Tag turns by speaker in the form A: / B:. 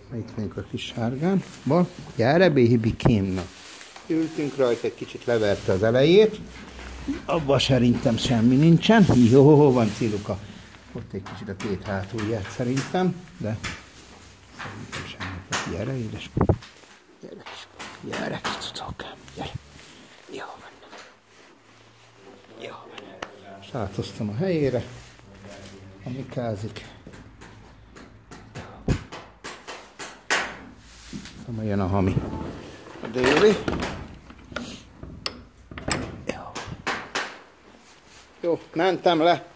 A: Itt még a kis sárgánban. Gyere, bébikémnak. Ültünk rajta, egy kicsit leverte az elejét. Abban szerintem semmi nincsen. Jó, van Ciluka. Ott egy kicsit a két hátulját szerintem, de szerintem semmi. Gyere, édesapám. Gyere, kisapám. Gyere, kis cucókám. Gyere. Jó van. Jó van. Sátoztam a helyére. Ami kázik. Szóval jön a hami. A déli. Jó. Jó, mentem le.